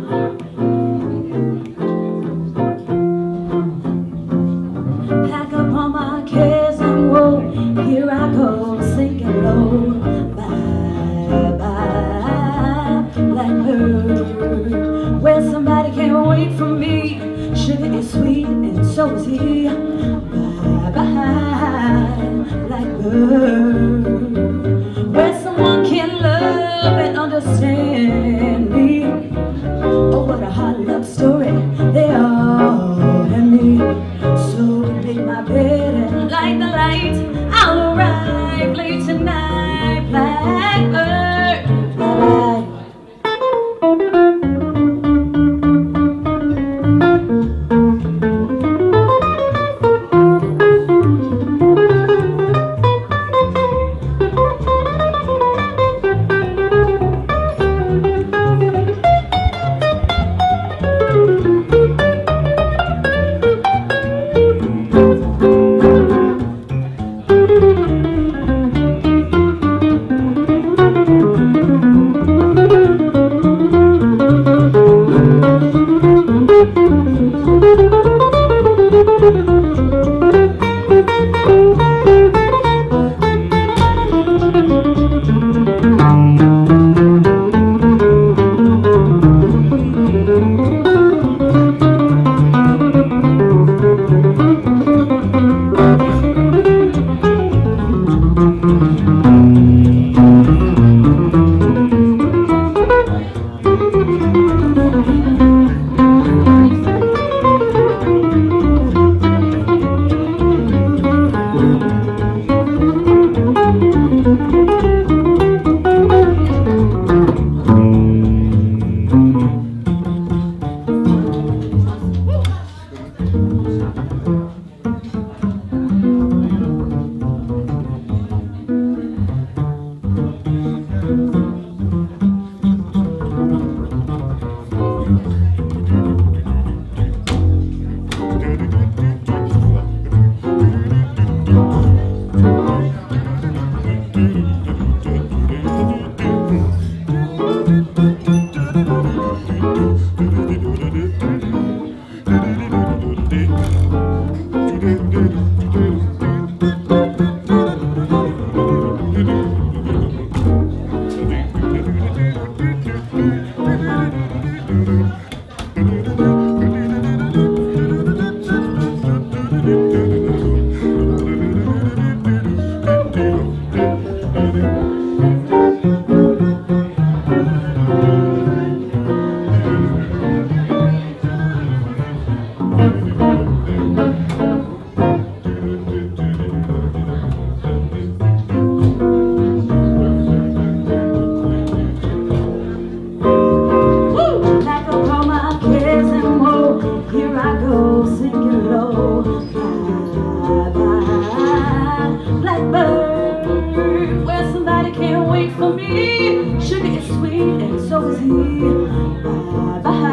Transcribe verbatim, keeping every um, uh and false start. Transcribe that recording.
Pack up all my cares and woe. Here I go, sinking low. Bye, bye, blackbird. Where somebody can't wait for me. Sugar is sweet and so is he. Bye, bye, blackbird. Where someone can love and understand me. Oh, what a hot love story they all have me. So make my bed and light the light. I'll arrive late tonight, blackbird. Bye-bye. Sugar is sweet and so is he. Bye bye.